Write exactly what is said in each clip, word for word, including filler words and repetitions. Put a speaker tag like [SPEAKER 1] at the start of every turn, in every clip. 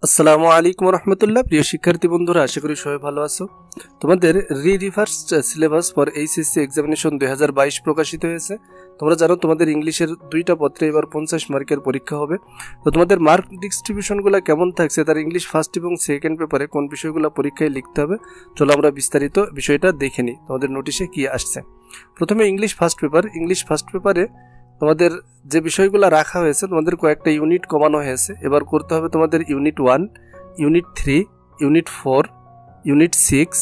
[SPEAKER 1] আসসালামু আলাইকুম রহমতুল্লাহ। প্রিয় শিক্ষার্থী বন্ধুরা, আশা করি সবাই ভালো আছো। তোমাদের re reverse syllabus for HSC examination দুই হাজার বাইশ প্রকাশিত হয়েছে। তোমরা জানো তোমাদের ইংলিশের দুইটা পত্রে এবার পঞ্চাশ মার্কের পরীক্ষা হবে। তো তোমাদের মার্ক ডিস্ট্রিবিউশনগুলো কেমন থাকছে, তার ইংলিশ ফার্স্ট এবং সেকেন্ড পেপারে কোন বিষয়গুলো পরীক্ষায় লিখতে হবে, চলো আমরা বিস্তারিত বিষয়টা দেখে নিই। তোমাদের নোটিশে কি আসছে। প্রথমে English first paper. English first পেপারে তোমাদের যে বিষয়গুলো রাখা হয়েছে, তোমাদের কয়েকটা ইউনিট কমানো হয়েছে। এবার করতে হবে তোমাদের unit one, unit three, unit four, unit six,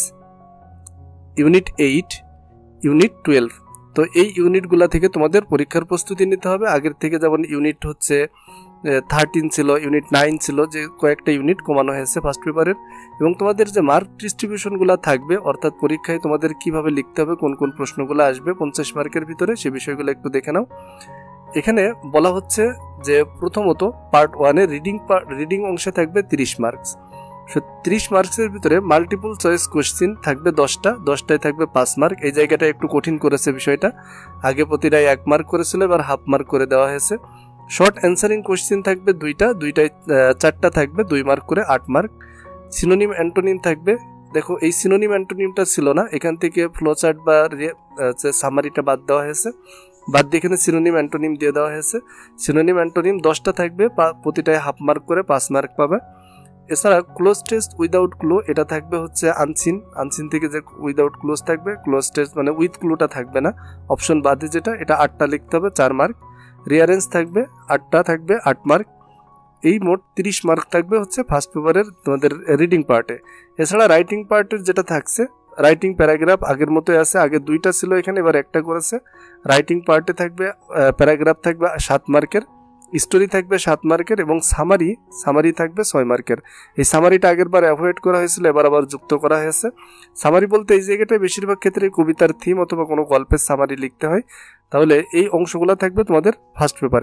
[SPEAKER 1] unit eight, unit twelve. তো এই ইউনিটগুলো থেকে তোমাদের পরীক্ষার প্রস্তুতি নিতে হবে। আগের থেকে যেমন ইউনিট হচ্ছে থার্টিন ছিল, ইউনিট নাইন ছিল, যে কয়েকটা ইউনিট কমানো হয়েছে ফার্স্ট পেপারের। এবং তোমাদের যে মার্ক ডিস্ট্রিবিউশনগুলো থাকবে, অর্থাৎ পরীক্ষায় তোমাদের কিভাবে লিখতে হবে, কোন কোন প্রশ্নগুলো আসবে পঞ্চাশ মার্কের ভিতরে, সে বিষয়গুলো একটু দেখে নাও। এখানে বলা হচ্ছে যে প্রথমত পার্ট ওয়ানে রিডিং রিডিং অংশে থাকবে তিরিশ মার্কস। তিরিশ মার্কসের ভিতরে মাল্টিপল চয়েস কোশ্চিন থাকবে দশটা, দশটায় থাকবে পাঁচ মার্ক। এই জায়গাটা একটু কঠিন করেছে বিষয়টা, আগে প্রতিটায় এক মার্ক করেছিল, এবার হাফ মার্ক করে দেওয়া হয়েছে। শর্ট অ্যান্সারিং কোশ্চিন থাকবে দুইটা, দুইটায় চারটা থাকবে দুই মার্ক করে, আট মার্ক। সিনোনিম অ্যান্টোনিম থাকবে। দেখো, এই সিনোনিম অ্যান্টোনিমটা ছিল না, এখান থেকে ফ্লোচার্ট বা সামারিটা বাদ দেওয়া হয়েছে, বাদ দিয়ে এখানে সিনোনিম অ্যান্টোনিম দিয়ে দেওয়া হয়েছে। সিনোনিম অ্যান্টোনিম দশটা থাকবে, প্রতিটায় হাফ মার্ক করে পাঁচ মার্ক পাবে। এছাড়া ক্লোজ টেস্ট উইদাউট ক্লু, এটা থাকবে হচ্ছে আনসিন। আনসিন থেকে যে উইদাউট ক্লোজ থাকবে, ক্লোজ টেস্ট মানে উইথ ক্লুটা থাকবে না, অপশন বাদে যেটা, এটা আটটা লিখতে হবে, চার মার্ক। রিয়ারেন্স থাকবে আটটা, থাকবে আট মার্ক। এই মোট তিরিশ মার্ক থাকবে হচ্ছে ফার্স্ট পেপারের তোমাদের রিডিং পার্টে। এছাড়া রাইটিং পার্টের যেটা থাকছে, রাইটিং প্যারাগ্রাফ আগের মতোই আছে, আগে দুইটা ছিল এখানে, এবার একটা করেছে। রাইটিং পার্টে থাকবে প্যারাগ্রাফ থাকবে সাত মার্কের, স্টোরি থাকবে সাত মার্কের, এবং সামারি সামারি থাকবে ছয় মার্কের। এই সামারিটা আগের বার অ্যাভয়েড করা হয়েছিল, এবার আবার যুক্ত করা হয়েছে। সামারি বলতে এই জায়গাটায় বেশিরভাগ ক্ষেত্রে কবিতার থিম অথবা কোনো গল্পের সামারি লিখতে হয়, তাহলে এই অংশগুলো থাকবে তোমাদের ফার্স্ট পেপারে।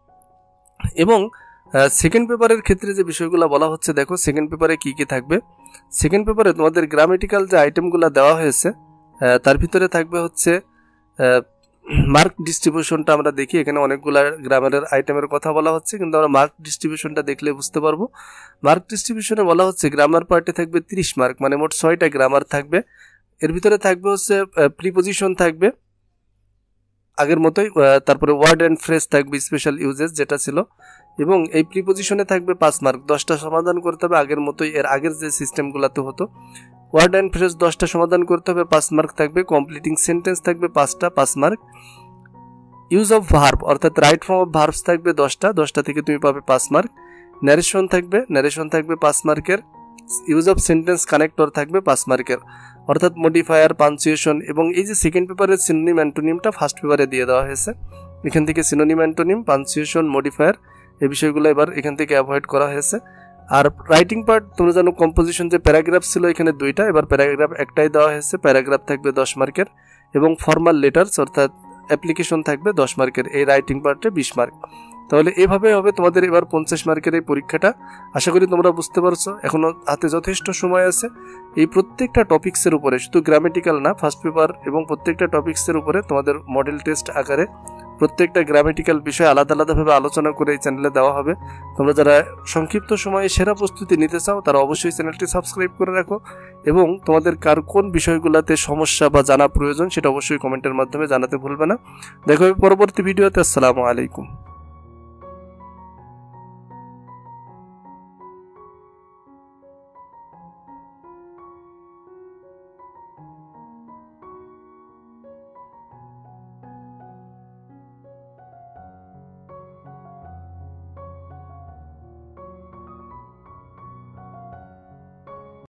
[SPEAKER 1] এবং সেকেন্ড পেপারের ক্ষেত্রে যে বিষয়গুলো বলা হচ্ছে, দেখো সেকেন্ড পেপারে কি কি থাকবে। সেকেন্ড পেপারে তোমাদের গ্রামেটিক্যাল যে আইটেমগুলো দেওয়া হয়েছে, তার ভিতরে থাকবে হচ্ছে মার্ক ডিস্ট্রিবিউশনটা। আমরা দেখি এখানে অনেকগুলো গ্রামারের আইটেমের কথা বলা হচ্ছে, কিন্তু আমরা মার্ক ডিস্ট্রিবিউশনটা দেখলে বুঝতে পারবো। মার্ক ডিস্ট্রিবিউশনে বলা হচ্ছে গ্রামার পার্টে থাকবে তিরিশ মার্ক, মানে মোট ছয়টা গ্রামার থাকবে। এর ভিতরে থাকবে হচ্ছে প্রিপোজিশন থাকবে আগের মতোই, তারপরে ওয়ার্ড অ্যান্ড ফ্রেজ থাকবে স্পেশাল ইউজেস যেটা ছিল, এবং এই প্রিপোজিশনে থাকবে পাঁচ মার্ক, দশটা সমাধান করতে হবে আগের মতোই, এর আগের যে সিস্টেমগুলোতে হতো। ওয়ার্ড অ্যান্ড ফ্রেজ দশটা সমাধান করতে হবে, পাঁচ মার্ক থাকবে। কমপ্লিটিং সেন্টেন্স থাকবে পাঁচটা, পাঁচ মার্ক। ইউজ অফ ভার্ব অর্থাৎ রাইট ফর্ম অফ ভার্বস থাকবে দশটা, দশটা থেকে তুমি পাবে পাঁচ মার্ক। ন্যারেশন থাকবে, ন্যারেশন থাকবে পাঁচ মার্কের। ইউজ অফ সেন্টেন্স কানেক্টর থাকবে পাঁচ মার্কের, অর্থাৎ মডিফায়ার, পাঞ্চুয়েশন। এবং এই যে সেকেন্ড পেপারের সিনোনিম অ্যান্টোনিমটা ফার্স্ট পেপারে দিয়ে দেওয়া হয়েছে, এখান থেকে সিনোনিম অ্যান্টোনিম, পাঞ্চুয়েশন, মডিফায়ার, এই বিষয়গুলো এবার এখান থেকে অ্যাভয়েড করা হয়েছে। আর রাইটিং পার্ট তোমরা জানো কম্পোজিশন যে প্যারাগ্রাফ ছিল এখানে দুইটা, এবার প্যারাগ্রাফ একটাই দেওয়া হয়েছে, প্যারাগ্রাফ থাকবে দশ মার্কের। এবং ফর্মাল লেটার্স অর্থাৎ অ্যাপ্লিকেশন থাকবে দশ মার্কের, এই রাইটিং পার্টে বিশ মার্ক। তাহলে এভাবে হবে তোমাদের এবার পঞ্চাশ মার্কের এই পরীক্ষাটা। আশা করি তোমরা বুঝতে পারছো, এখনো হাতে যথেষ্ট সময় আছে। এই প্রত্যেকটা টপিক্সের উপরে, শুধু গ্রামেটিক্যাল না, ফার্স্ট পেপার এবং প্রত্যেকটা টপিক্সের উপরে তোমাদের মডেল টেস্ট আকারে প্রত্যেকটা গ্রামেটিক্যাল বিষয় আলাদা আলাদাভাবে আলোচনা করে এই চ্যানেলে দেওয়া হবে। তোমরা যারা সংক্ষিপ্ত সময়ে সেরা প্রস্তুতি নিতে চাও, তারা অবশ্যই চ্যানেলটি সাবস্ক্রাইব করে রাখো, এবং তোমাদের কার কোন বিষয়গুলোতে সমস্যা বা জানা প্রয়োজন সেটা অবশ্যই কমেন্টের মাধ্যমে জানাতে ভুলবে না। দেখো পরবর্তী ভিডিওতে। আসসালামু আলাইকুম।